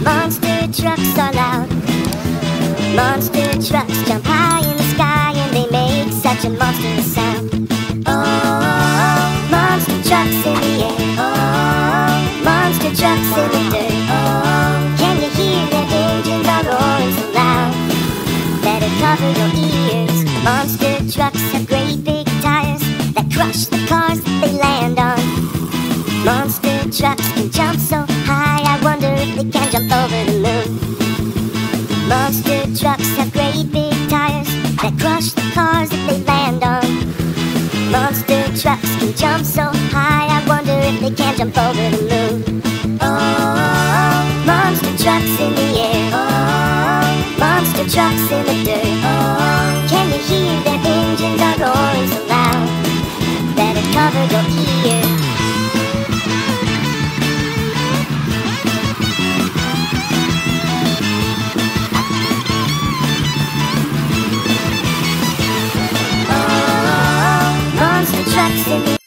Monster trucks are loud. Monster trucks jump high in the sky and they make such a monstrous sound. Oh, monster trucks in the air. Oh, monster trucks in the dirt. Oh, can you hear their engines are roaring so loud? Better cover your ears. Monster trucks have great big tires that crush the cars that they land on. Monster trucks can jump so high, I wonder if they can jump over the moon. Monster trucks have great big tires that crush the cars that they land on. Monster trucks can jump so high, I wonder if they can jump over the moon. Oh, monster trucks in the air. Oh, monster trucks in the dirt. Oh, can you hear their engines are roaring so loud? Better cover your ears. Trucks in the